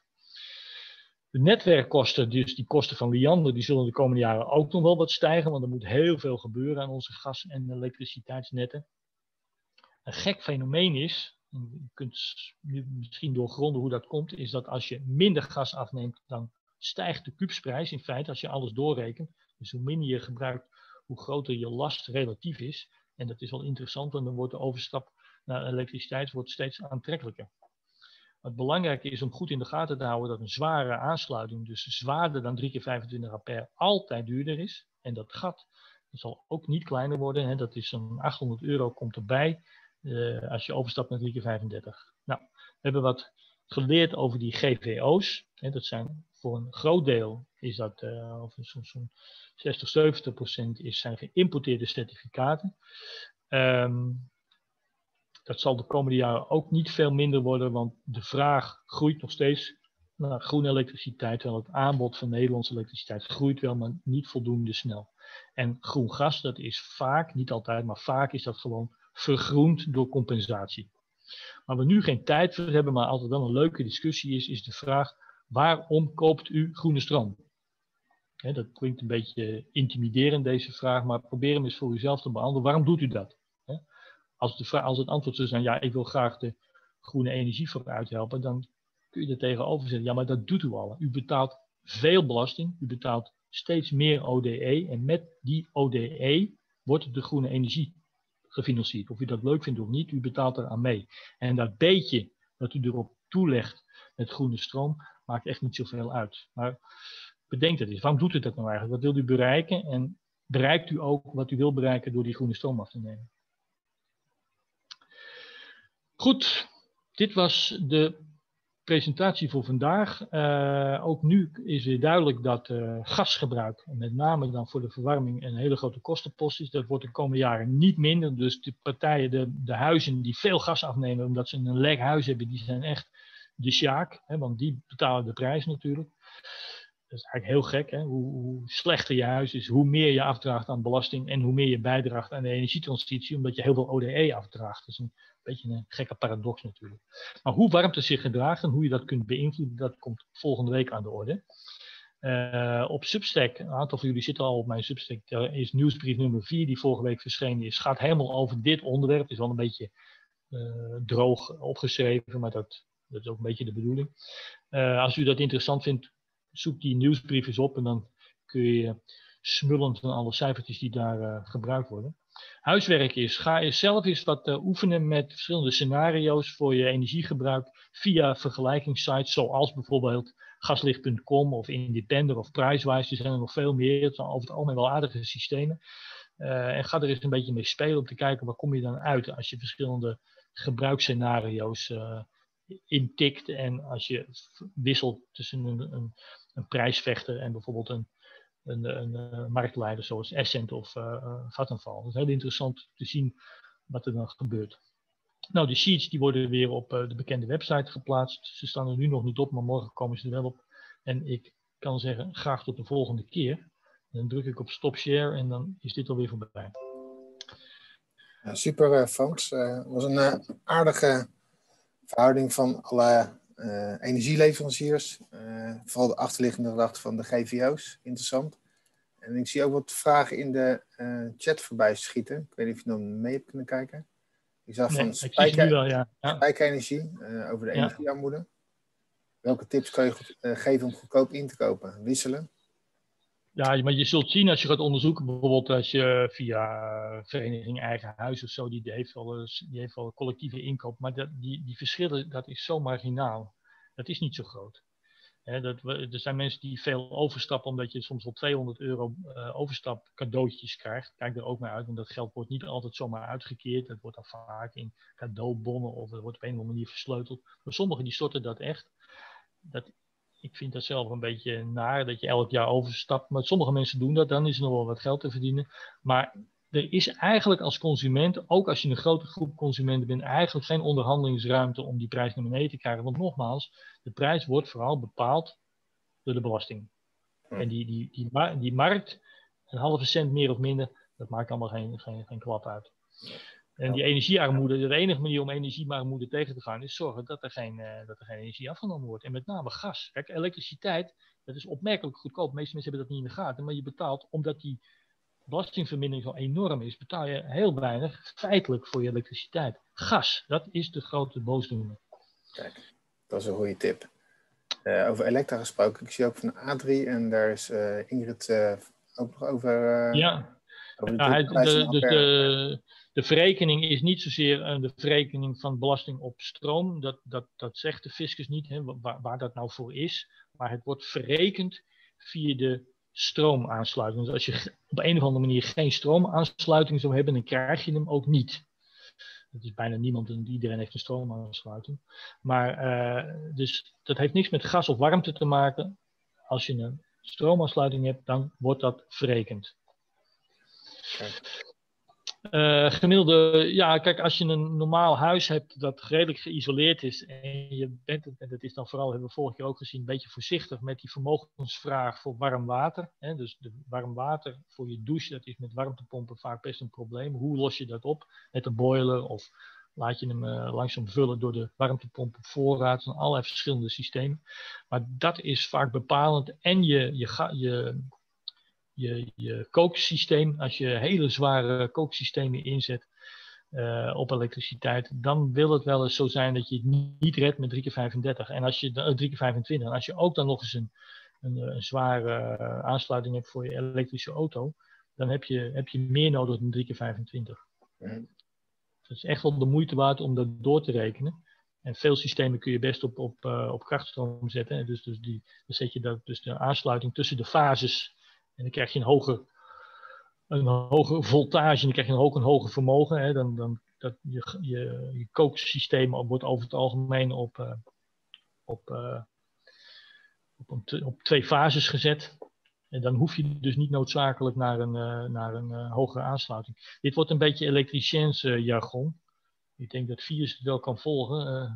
De netwerkkosten, dus die kosten van Liander, die zullen de komende jaren ook nog wel wat stijgen, want er moet heel veel gebeuren aan onze gas- en elektriciteitsnetten. Een gek fenomeen is, je kunt misschien doorgronden hoe dat komt, is dat als je minder gas afneemt, dan stijgt de kubsprijs in feite als je alles doorrekent. Dus hoe minder je gebruikt, hoe groter je last relatief is. En dat is wel interessant, want dan wordt de overstap naar elektriciteit wordt steeds aantrekkelijker. Wat belangrijk is om goed in de gaten te houden dat een zware aansluiting, dus zwaarder dan drie keer vijfentwintig ampère, altijd duurder is. En dat gat dat zal ook niet kleiner worden. Hè. Dat is zo'n achthonderd euro komt erbij uh, als je overstapt naar drie keer vijfendertig. Nou, we hebben wat geleerd over die G V O's. Hè. Dat zijn voor een groot deel is dat, uh, of zo'n zo zestig, zeventig procent is, zijn geïmporteerde certificaten. Um, dat zal de komende jaren ook niet veel minder worden, want de vraag groeit nog steeds naar groene elektriciteit, terwijl het aanbod van Nederlandse elektriciteit groeit wel, maar niet voldoende snel. En groen gas, dat is vaak, niet altijd, maar vaak is dat gewoon vergroend door compensatie. Waar we nu geen tijd voor hebben, maar altijd wel een leuke discussie is, is de vraag, waarom koopt u groene stroom? Hè, dat klinkt een beetje intimiderend, deze vraag, maar probeer hem eens voor uzelf te beantwoorden. Waarom doet u dat? Hè? Als, de vraag, als het antwoord zou zijn, ja, ik wil graag de groene energie vooruit helpen, dan kun je er tegenover zetten. Ja, maar dat doet u al. U betaalt veel belasting, u betaalt steeds meer O D E en met die O D E wordt de groene energie gefinancierd. Of u dat leuk vindt of niet, u betaalt er aan mee. En dat beetje dat u erop toelegt met groene stroom, maakt echt niet zoveel uit. Maar bedenk dat eens. Waarom doet u dat nou eigenlijk? Wat wil u bereiken? En bereikt u ook wat u wil bereiken door die groene stroom af te nemen? Goed, dit was de presentatie voor vandaag. Uh, ook nu is weer duidelijk dat uh, gasgebruik, met name dan voor de verwarming, een hele grote kostenpost is. Dat wordt de komende jaren niet minder. Dus de partijen, de, de huizen die veel gas afnemen omdat ze een lek huis hebben, die zijn echt de sjaak. Hè, want die betalen de prijs natuurlijk. Dat is eigenlijk heel gek. Hè? Hoe, hoe slechter je huis is, hoe meer je afdraagt aan belasting en hoe meer je bijdraagt aan de energietransitie, omdat je heel veel O D E afdraagt. Dat is een beetje een gekke paradox natuurlijk. Maar hoe warmte zich gedraagt en hoe je dat kunt beïnvloeden, dat komt volgende week aan de orde. Uh, op Substack, een aantal van jullie zitten al op mijn Substack, daar is nieuwsbrief nummer vier die vorige week verschenen is, gaat helemaal over dit onderwerp. Het is wel een beetje uh, droog opgeschreven, maar dat, dat is ook een beetje de bedoeling. Uh, als u dat interessant vindt, zoek die nieuwsbrief eens op en dan kun je smullen van alle cijfertjes die daar uh, gebruikt worden. Huiswerk is, ga eens zelf eens wat uh, oefenen met verschillende scenario's voor je energiegebruik via vergelijkingssites zoals bijvoorbeeld gaslicht punt com of Independer of Pricewise. Er zijn er nog veel meer, het zijn over het algemeen wel aardige systemen. Uh, en ga er eens een beetje mee spelen om te kijken waar kom je dan uit als je verschillende gebruiksscenario's uh, intikt en als je wisselt tussen een, een, een prijsvechter en bijvoorbeeld een, een, een, een marktleider zoals Essent of uh, Vattenfall. Het is heel interessant te zien wat er dan gebeurt. Nou, de sheets die worden weer op uh, de bekende website geplaatst. Ze staan er nu nog niet op, maar morgen komen ze er wel op. En ik kan zeggen, graag tot de volgende keer. Dan druk ik op stop share en dan is dit alweer voorbij. Ja, super, uh, Frans. Het uh, was een uh, aardige verhouding van alle uh, energieleveranciers. Uh, vooral de achterliggende gedachte van de G V O's. Interessant. En ik zie ook wat vragen in de uh, chat voorbij schieten. Ik weet niet of je dan mee hebt kunnen kijken. Ik zag nee, van spijker, wel, ja. Ja. spijkerenergie uh, over de ja. energiearmoede. Welke tips kan je goed, uh, geven om goedkoop in te kopen? Wisselen? Ja, maar je zult zien als je gaat onderzoeken, bijvoorbeeld als je via Vereniging Eigen Huis of zo, die heeft wel, die heeft wel collectieve inkoop, maar dat, die, die verschillen, dat is zo marginaal. Dat is niet zo groot. He, dat we, er zijn mensen die veel overstappen, omdat je soms wel tweehonderd euro uh, overstap cadeautjes krijgt. Kijk er ook naar uit, want dat geld wordt niet altijd zomaar uitgekeerd. Dat wordt dan vaak in cadeaubonnen of dat wordt op een of andere manier versleuteld. Maar sommigen die storten dat echt. Dat, ik vind dat zelf een beetje naar, dat je elk jaar overstapt. Maar sommige mensen doen dat, dan is er nog wel wat geld te verdienen. Maar er is eigenlijk als consument, ook als je een grote groep consumenten bent, eigenlijk geen onderhandelingsruimte om die prijs naar beneden te krijgen. Want nogmaals, de prijs wordt vooral bepaald door de belasting. Ja. En die, die, die, die, die markt, een halve cent meer of minder, dat maakt allemaal geen, geen, geen klap uit. En die energiearmoede, de enige manier om energiearmoede tegen te gaan, is zorgen dat er geen, uh, dat er geen energie afgenomen wordt. En met name gas. Kijk, elektriciteit, dat is opmerkelijk goedkoop. De meeste mensen hebben dat niet in de gaten. Maar je betaalt, omdat die belastingvermindering zo enorm is, betaal je heel weinig feitelijk voor je elektriciteit. Gas, dat is de grote boosdoener. Kijk, dat is een goede tip. Uh, over Elektra gesproken, ik zie ook van A drie en daar is uh, Ingrid uh, ook nog over... Uh, ja, over ja de, de, de, de, de verrekening is niet zozeer uh, de verrekening van belasting op stroom. Dat, dat, dat zegt de fiscus niet, hè, waar, waar dat nou voor is. Maar het wordt verrekend via de stroomaansluiting. Dus als je op een of andere manier geen stroomaansluiting zou hebben, dan krijg je hem ook niet. Dat is bijna niemand en iedereen heeft een stroomaansluiting. Maar uh, dus dat heeft niks met gas of warmte te maken. Als je een stroomaansluiting hebt, dan wordt dat verrekend. Uh, gemiddelde, ja, kijk, als je een normaal huis hebt dat redelijk geïsoleerd is en je bent, en dat is dan vooral, hebben we vorige keer ook gezien, een beetje voorzichtig met die vermogensvraag voor warm water. Hè? Dus de warm water voor je douche, dat is met warmtepompen vaak best een probleem. Hoe los je dat op? Met een boiler of laat je hem uh, langzaam vullen door de warmtepomp op voorraad. Er zijn allerlei verschillende systemen. Maar dat is vaak bepalend en je, je, je je, je kooksysteem, als je hele zware kooksystemen inzet uh, op elektriciteit, dan wil het wel eens zo zijn dat je het niet, niet redt met drie keer vijfendertig. En als je uh, drie keer vijfentwintig. En als je ook dan nog eens een, een, een zware uh, aansluiting hebt voor je elektrische auto, dan heb je, heb je meer nodig dan drie keer vijfentwintig. Mm. Het is echt wel de moeite waard om dat door te rekenen. En veel systemen kun je best op, op, uh, op krachtstroom zetten. Dus, dus die, dan zet je dat, dus de aansluiting tussen de fases. En dan krijg je een hoger, een hoger voltage. En dan krijg je ook een hoger vermogen. Hè. Dan, dan, dat je, je, je kooksysteem wordt over het algemeen op, uh, op, uh, op, op, op twee fases gezet. En dan hoef je dus niet noodzakelijk naar een, uh, naar een uh, hogere aansluiting. Dit wordt een beetje elektriciëns uh, jargon. Ik denk dat Viers het wel kan volgen. Uh,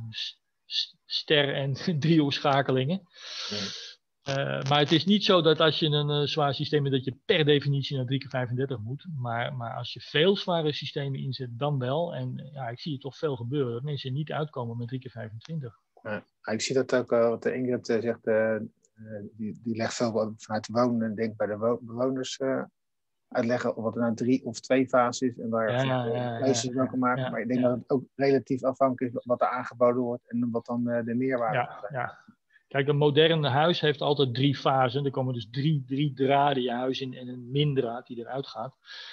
ster- en driehoekschakelingen. Nee. Uh, maar het is niet zo dat als je een uh, zwaar systeem hebt, dat je per definitie naar drie keer vijfendertig moet. Maar, maar als je veel zware systemen inzet, dan wel. En ja, ik zie het toch veel gebeuren. Dat mensen niet uitkomen met drie keer vijfentwintig. Ja, ik zie dat ook, uh, wat de Ingrid uh, zegt. Uh, uh, die, die legt veel vanuit de wonen, denk bij de wo- bewoners uh, uitleggen of wat er nou drie of twee fases is. En waar je ja, ja, keuzes ja, ja, kan maken. Ja, maar ik denk ja. dat het ook relatief afhankelijk is wat er aangeboden wordt. En wat dan uh, de meerwaarde ja, is. Ja. Kijk, een moderne huis heeft altijd drie fasen. Er komen dus drie, drie draden je huis in en een mindraad die eruit gaat.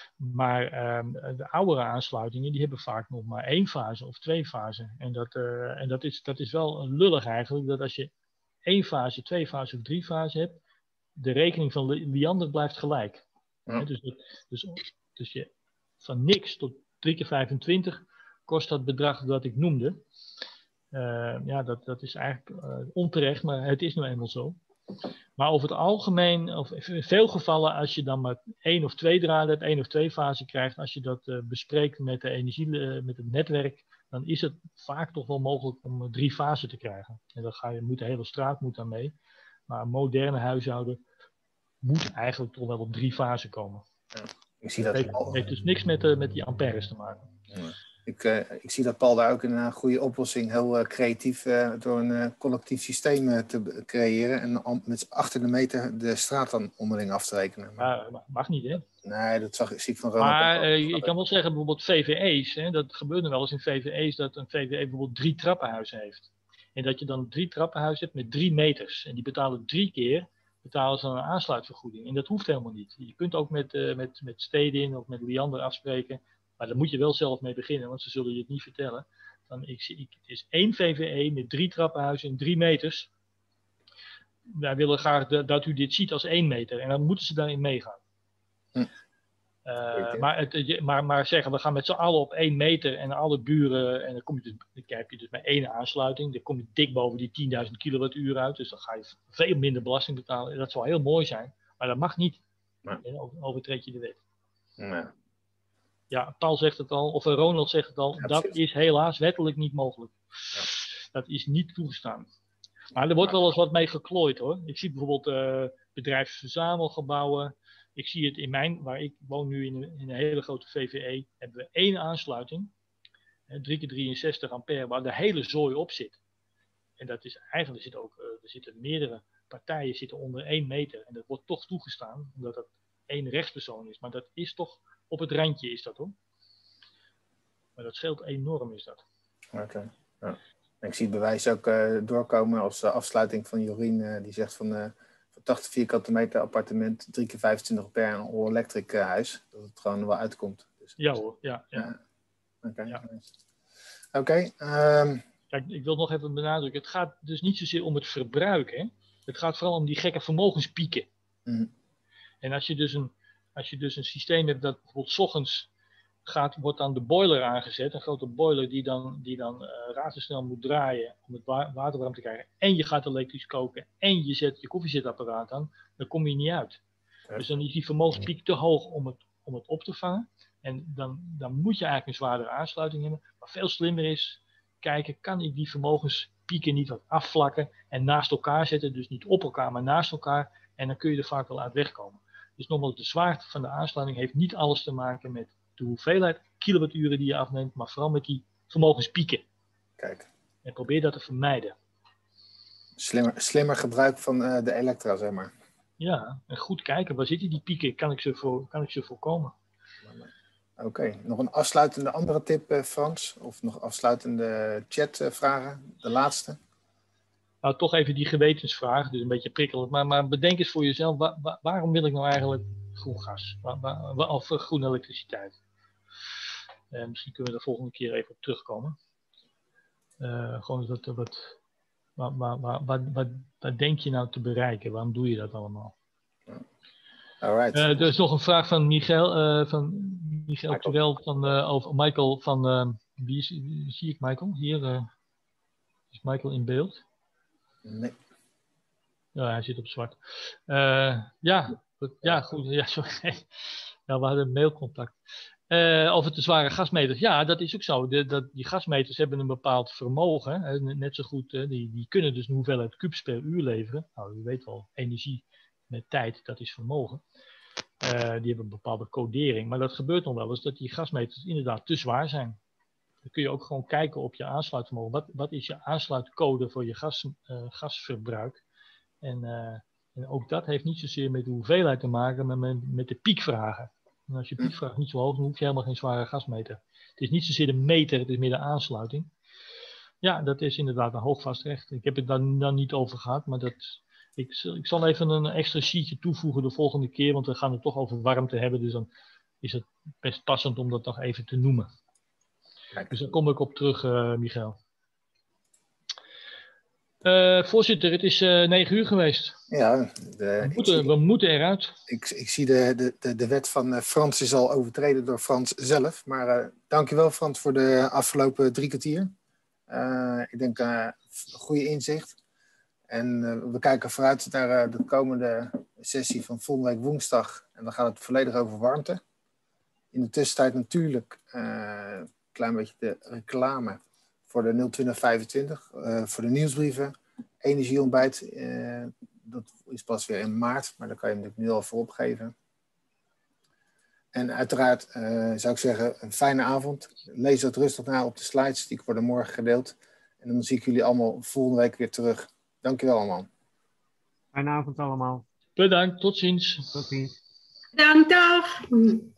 Maar um, de oudere aansluitingen die hebben vaak nog maar één fase of twee fasen. En, dat, uh, en dat, is, dat is wel lullig eigenlijk, dat als je één fase, twee fasen of drie fasen hebt, de rekening van Liander blijft gelijk. Ja. He, dus, dus, dus je, van niks tot drie keer vijfentwintig kost dat bedrag dat ik noemde. Uh, ja, dat, dat is eigenlijk uh, onterecht, maar het is nou eenmaal zo. Maar over het algemeen, of in veel gevallen, als je dan maar één of twee draden hebt, één of twee fasen krijgt, als je dat uh, bespreekt met de energie, uh, met het netwerk, dan is het vaak toch wel mogelijk om uh, drie fasen te krijgen. En dan ga je, moet de hele straat moet aan mee. Maar een moderne huishouden moet eigenlijk toch wel op drie fasen komen. Ja, ik zie dat het heeft, heeft dus niks met, uh, met die ampères te maken. Ja. Ik, uh, ik zie dat Paul daar ook een uh, goede oplossing, heel uh, creatief, uh, door een uh, collectief systeem uh, te creëren en om, met achter de meter de straat dan onderling af te rekenen. Maar, uh, mag niet, hè? Nee, dat zag, zie ik van Ronald. Maar uh, ik kan wel zeggen, bijvoorbeeld V V E's, hè, dat gebeurt wel eens in V V E's, dat een V V E bijvoorbeeld drie trappenhuizen heeft. En dat je dan drie trappenhuizen hebt met drie meters. En die betalen drie keer, betalen ze een aansluitvergoeding. En dat hoeft helemaal niet. Je kunt ook met, uh, met, met Stedin of met Liander afspreken. Maar daar moet je wel zelf mee beginnen, want ze zullen je het niet vertellen. Dan, ik, ik, het is één V V E met drie trappenhuizen en drie meters. Wij willen graag de, dat u dit ziet als één meter. En dan moeten ze daarin meegaan. Hm. Uh, maar, het, maar, maar zeggen, we gaan met z'n allen op één meter en alle buren. En dan, kom je dus, dan heb je dus maar één aansluiting. Dan kom je dik boven die tienduizend kilowattuur uit. Dus dan ga je veel minder belasting betalen. Dat zal heel mooi zijn. Maar dat mag niet. Nee. En dan overtreed je de wet. Nee. Ja, Paul zegt het al, of Ronald zegt het al, ja, dat is helaas wettelijk niet mogelijk. Ja. Dat is niet toegestaan. Maar er wordt wel eens wat mee geklooid hoor. Ik zie bijvoorbeeld uh, bedrijfsverzamelgebouwen. Ik zie het in mijn, waar ik woon nu in een, in een hele grote V V E, hebben we één aansluiting. drie keer drieënzestig ampère, waar de hele zooi op zit. En dat is eigenlijk, er zitten ook, uh, er zitten meerdere partijen zitten onder één meter. En dat wordt toch toegestaan, omdat dat één rechtspersoon is. Maar dat is toch... Op het randje is dat hoor. Maar dat scheelt enorm is dat. Oké. Okay. Ja. Ik zie het bewijs ook uh, doorkomen als uh, afsluiting van Jorien. Uh, die zegt van, uh, van tachtig vierkante meter appartement, drie keer vijfentwintig per een all-electric uh, huis. Dat het gewoon wel uitkomt. Dus, ja hoor, ja. ja. ja. Oké. Okay. Ja. Okay, um... Kijk, ik wil nog even benadrukken. Het gaat dus niet zozeer om het verbruik. Hè? Het gaat vooral om die gekke vermogenspieken. Mm. En als je dus een Als je dus een systeem hebt dat bijvoorbeeld 's ochtends gaat, wordt dan de boiler aangezet, een grote boiler die dan, die dan uh, razendsnel moet draaien om het wa- water warm te krijgen. En je gaat elektrisch koken en je zet je koffiezetapparaat aan, dan kom je niet uit. Ja. Dus dan is die vermogenspiek te hoog om het, om het op te vangen. En dan, dan moet je eigenlijk een zwaardere aansluiting hebben. Maar veel slimmer is kijken, kan ik die vermogenspieken niet wat afvlakken en naast elkaar zetten. Dus niet op elkaar, maar naast elkaar. En dan kun je er vaak wel uit wegkomen. Dus nogmaals, de zwaarte van de aansluiting heeft niet alles te maken met de hoeveelheid kilowatturen die je afneemt, maar vooral met die vermogenspieken. Kijk. En probeer dat te vermijden. Slimmer, slimmer gebruik van uh, de elektra, zeg maar. Ja, en goed kijken, waar zitten die pieken? Kan ik ze, voor, kan ik ze voorkomen? Oké, okay. Nog een afsluitende andere tip, uh, Frans? Of nog afsluitende chatvragen? De laatste? Nou, toch even die gewetensvraag, dus een beetje prikkelend. Maar, maar bedenk eens voor jezelf, waar, waar, waarom wil ik nou eigenlijk groen gas? Waar, waar, of uh, groene elektriciteit? Uh, misschien kunnen we de volgende keer even op terugkomen. Uh, gewoon dat, wat, waar, waar, waar, waar, waar, waar denk je nou te bereiken? Waarom doe je dat allemaal? Alright. Uh, er is nog een vraag van Michael, uh, van Michael Turel, van, uh, over Michael van, uh, wie, is, wie zie ik Michael? Hier uh, is Michael in beeld. Nee. Ja, hij zit op zwart. Uh, ja, ja, goed. Ja, sorry. Ja, we hadden mailcontact. Uh, over de zware gasmeters. Ja, dat is ook zo. De, dat, die gasmeters hebben een bepaald vermogen. Hè, net zo goed, uh, die, die kunnen dus een hoeveelheid kubus per uur leveren. Nou, u weet wel, energie met tijd, dat is vermogen. Uh, die hebben een bepaalde codering. Maar dat gebeurt nog wel eens dat die gasmeters inderdaad te zwaar zijn. Dan kun je ook gewoon kijken op je aansluitvermogen. Wat, wat is je aansluitcode voor je gas, uh, gasverbruik? En, uh, en ook dat heeft niet zozeer met de hoeveelheid te maken, maar met, met de piekvragen. En als je piekvraag niet zo hoog is, dan hoef je helemaal geen zware gasmeter. Het is niet zozeer de meter, het is meer de aansluiting. Ja, dat is inderdaad een hoogvast recht. Ik heb het daar dan niet over gehad, maar dat, ik, ik zal even een extra sheetje toevoegen de volgende keer, want we gaan het toch over warmte hebben, dus dan is het best passend om dat nog even te noemen. Kijk. Dus daar kom ik op terug, uh, Michael. Uh, voorzitter, het is uh, negen uur geweest. Ja, de, we, moeten, zie, we moeten eruit. Ik, ik zie de, de, de, de wet van uh, Frans is al overtreden door Frans zelf. Maar uh, dankjewel Frans voor de afgelopen drie kwartier. Uh, ik denk uh, goede inzicht. En uh, we kijken vooruit naar uh, de komende sessie van volgende week woensdag. En dan gaat het volledig over warmte. In de tussentijd natuurlijk een uh, klein beetje de reclame voor de nul twintig vijfentwintig. Uh, voor de nieuwsbrieven. Energieontbijt, uh, dat is pas weer in maart. Maar daar kan je hem natuurlijk nu al voor opgeven. En uiteraard uh, zou ik zeggen een fijne avond. Lees dat rustig na op de slides. Die worden morgen gedeeld. En dan zie ik jullie allemaal volgende week weer terug. Dankjewel allemaal. Fijne avond allemaal. Bedankt, tot ziens. Tot ziens. Bedankt, dag.